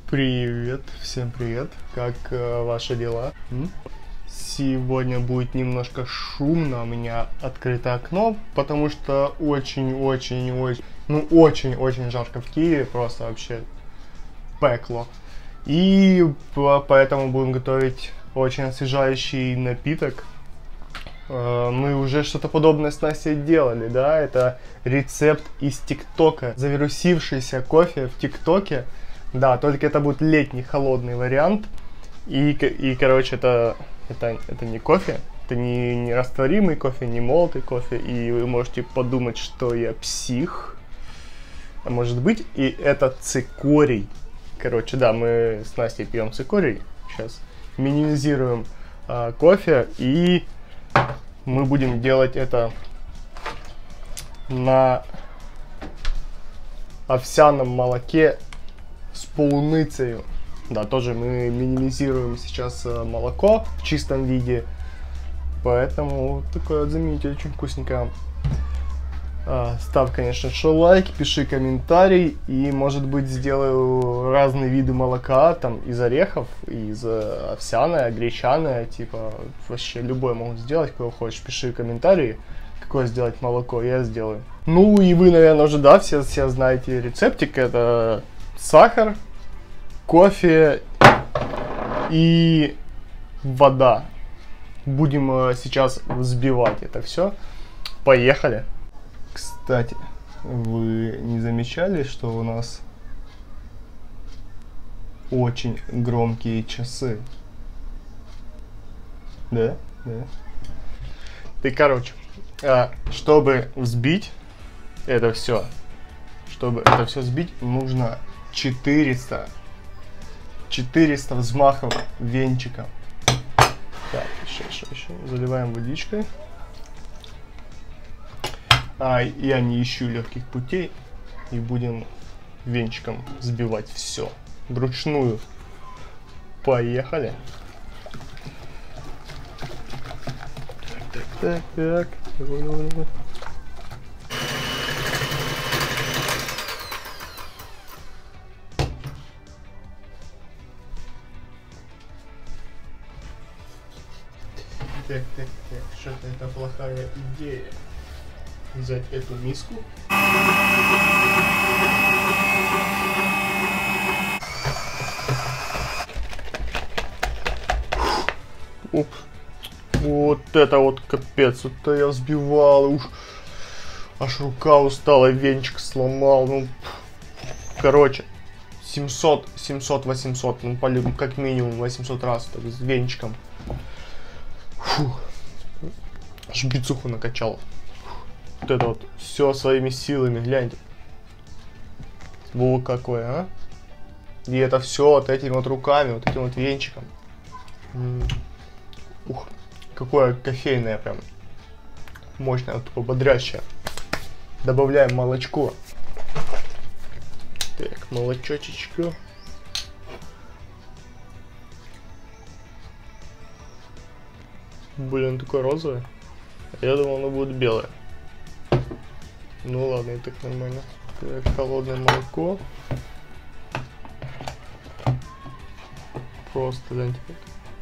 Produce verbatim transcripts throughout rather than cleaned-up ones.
Привет, всем привет, как э, ваши дела? М? Сегодня будет немножко шумно, у меня открыто окно, потому что очень-очень-очень, ну очень-очень жарко в Киеве, просто вообще пекло. И по поэтому будем готовить очень освежающий напиток. Э, мы уже что-то подобное с Настей делали, да, это рецепт из ТикТока, завирусившийся кофе в ТикТоке. Да, только это будет летний холодный вариант. И, и короче, это, это, это не кофе, это не, не растворимый кофе, не молотый кофе. И вы можете подумать, что я псих. А может быть, и это цикорий. Короче, да, мы с Настей пьем цикорий. Сейчас минимизируем а, кофе. И мы будем делать это на овсяном молоке с полуницею. Да, тоже мы минимизируем сейчас молоко в чистом виде. Поэтому такое вот замените, очень вкусненько. А, ставь, конечно же, лайк, пиши комментарий. И, может быть, сделаю разные виды молока. Там из орехов, из овсяное, гречаное. Типа, вообще любое могу сделать, кого хочешь. Пиши комментарии, какое сделать молоко, я сделаю. Ну и вы, наверное, уже, да, все, все знаете рецептик. Это сахар, кофе и вода. Будем э, сейчас взбивать это все. Поехали. Кстати, вы не замечали, что у нас очень громкие часы? Да? Да. И, короче, э, чтобы взбить это все, чтобы это все взбить, нужно четыреста взмахов венчиком. Так, еще, еще, еще. Заливаем водичкой. А, я не ищу легких путей. И будем венчиком взбивать все. Вручную. Поехали. Так, так, так, так. Давай, давай, давай. Так, так, так, что-то это плохая идея. Взять эту миску. Оп. Вот это вот капец, это я взбивал, уж аж рука устала, венчик сломал, ну, короче, семьсот, семьсот, восемьсот, ну, как минимум восемьсот раз так, с венчиком. Фу. Аж бицуху накачал. Вот это вот все своими силами, гляньте. Во какое, а? И это все вот этими вот руками, вот этим вот венчиком. М -м. Ух, какое кофейное прям. Мощное, тупо бодрящее. Добавляем молочко. Так, молочочечко. Блин, такое розовое. Я думал, оно будет белое. Ну ладно, и так нормально. Так, холодное молоко. Просто, да, теперь.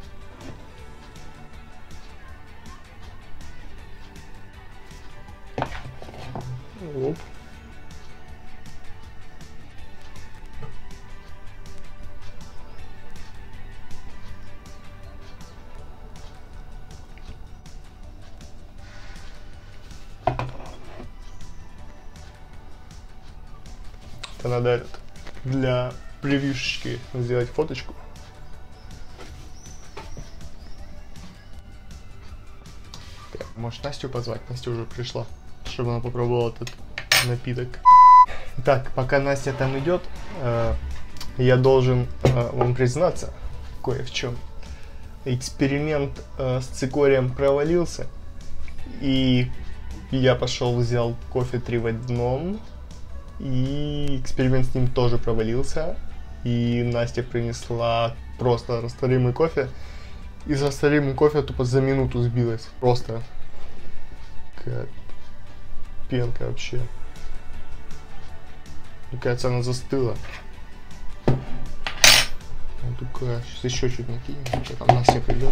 Оп. Это надо этот, для превьюшечки сделать фоточку. Так, может, Настю позвать? Настя уже пришла, чтобы она попробовала этот напиток. Так, пока Настя там идет, э, я должен э, вам признаться кое в чем. Эксперимент э, с цикорием провалился, и я пошел взял кофе три в одном. И эксперимент с ним тоже провалился. И Настя принесла просто растворимый кофе. И с растворимым кофе тупо за минуту сбилась. Просто как пенка вообще. Мне кажется, она застыла. Только сейчас еще чуть накинем, что там на все придет.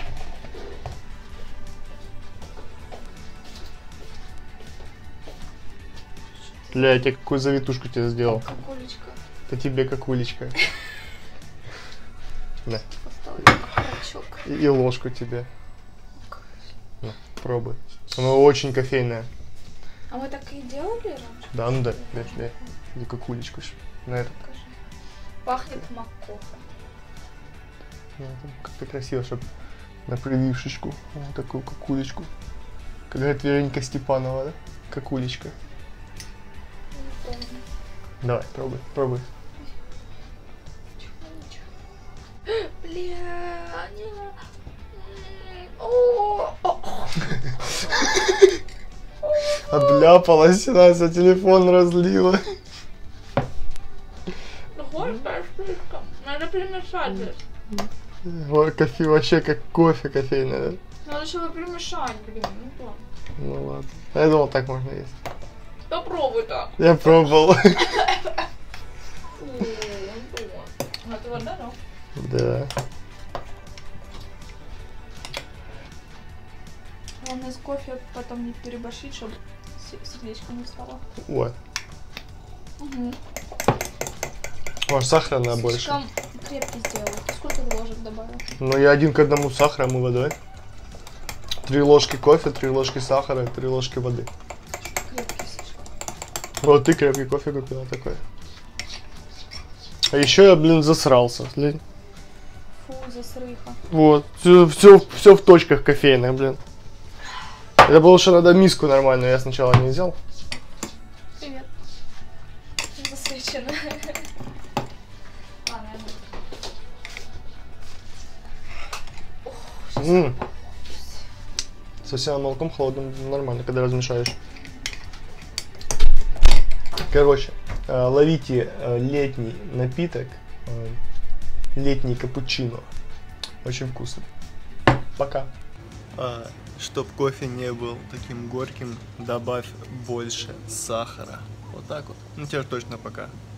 Бля, я тебе какую завитушку тебе сделал? Какулечка. Это тебе какулечка. Да. И, и ложку тебе. На, пробуй. Оно очень кофейное. А мы так и делали раньше? Да, ну да, да, да. И какулечку на это. Покажи. Пахнет маккофе. Как-то красиво, чтобы на привившечку. Вот такую какулечку. Как говорит Вероника Степанова, да? Какулечка. Не помню. Давай, пробуй, пробуй. Бля, не. О, Обляпалась, Настя, телефон разлила. горькая слишком. Надо перемешать здесь. Ой, кофе вообще как кофе кофейный, да? Надо еще его перемешать, блин. Ну да. Ну ладно. Я думал, так можно есть. Попробуй так. Я пробовал. Это вода, да? Да. Главное с кофе потом не переборщить, чтобы сердечко не встало. Вот. Угу. Может, сахара надо больше? Слишком крепкий сделал. Ты сколько ты ложек добавил? Ну, я один к одному с сахаром и водой. Три ложки кофе, три ложки сахара, три ложки воды. Крепкий слишком. Вот ты крепкий кофе купила такой. А еще я, блин, засрался. Блин. Фу, засрыха. Вот. Все, все, все в точках кофейных, блин. Это было, что надо миску нормальную, я сначала не взял. Привет. Засвечено. Ладно, я М-м. С овсяным молоком холодным нормально, когда размешаешь. Короче, э, ловите э, летний напиток, э, летний капучино. Очень вкусно. Пока. А, чтоб кофе не был таким горьким, добавь больше сахара. Вот так вот. Ну теперь точно пока.